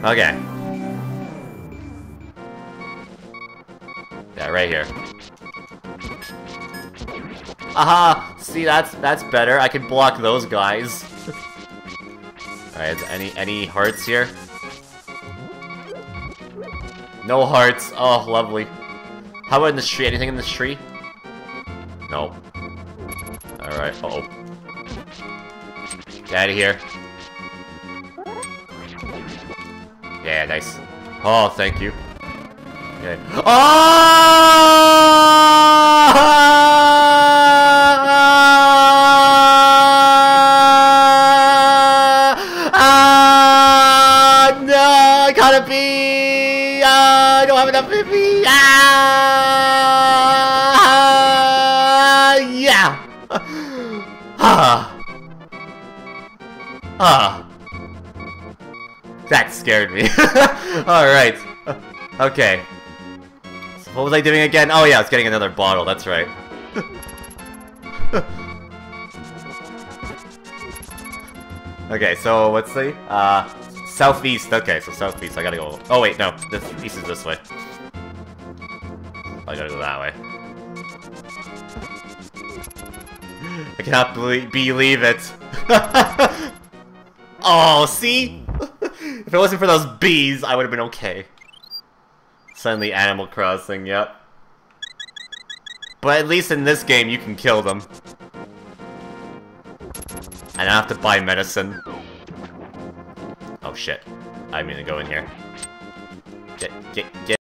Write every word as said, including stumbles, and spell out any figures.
Okay. Yeah, right here. Aha! See, that's that's better. I can block those guys. Alright, any any hearts here? No hearts. Oh, lovely. How about in this tree? Anything in this tree? No. Alright, uh oh. Get out of here. Yeah, nice. Oh, thank you. Okay. Oh! Ah! No, I gotta be. Ah, I don't have enough P P. Ah! Yeah. Ah. Ah. That scared me. Alright. Okay. So what was I doing again? Oh yeah, I was getting another bottle, that's right. Okay, so what's the uh southeast, okay, so southeast, I gotta go. Oh wait, no, this east is this way. I gotta go that way. I cannot believe, believe it. Oh, see? If it wasn't for those bees, I would have been okay. Suddenly Animal Crossing, yep. But at least in this game, you can kill them. I don't have to buy medicine. Oh shit. I mean to go in here. Get, get, get.